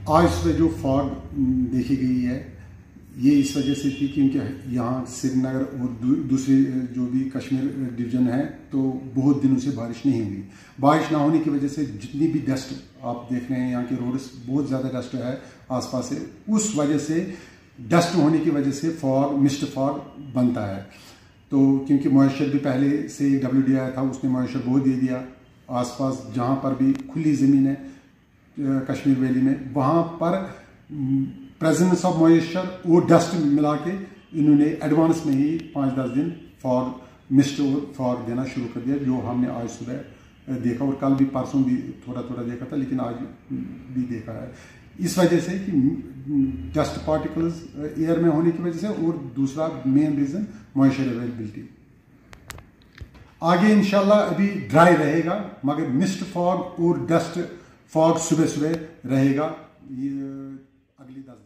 आज सुबह जो फॉग देखी गई है ये इस वजह से थी क्योंकि यहाँ श्रीनगर और दूसरे जो भी कश्मीर डिवीज़न है तो बहुत दिनों से बारिश नहीं हुई। बारिश ना होने की वजह से जितनी भी डस्ट आप देख रहे हैं यहाँ के रोड्स बहुत ज़्यादा डस्ट है आसपास से, उस वजह से डस्ट होने की वजह से फॉग मिस्ट फॉग बनता है। तो क्योंकि मॉइस्चर भी पहले से WD आया था, उसने मॉइस्चर बहुत दे दिया। आसपास जहाँ पर भी खुली ज़मीन है कश्मीर वैली में वहाँ पर प्रेजेंस ऑफ मॉइस्चर और डस्ट मिला के इन्होंने एडवांस में ही 5-10 दिन फॉग मिस्ट और फॉग देना शुरू कर दिया, जो हमने आज सुबह देखा और कल भी परसों भी थोड़ा थोड़ा देखा था, लेकिन आज भी देखा है। इस वजह से कि डस्ट पार्टिकल्स एयर में होने की वजह से, और दूसरा मेन रीज़न मॉइस्चर अवेलेबिलिटी। आगे इंशाल्लाह अभी ड्राई रहेगा मगर मिस्ट फॉग और डस्ट फॉग सुबह सुबह रहेगा ये अगली 10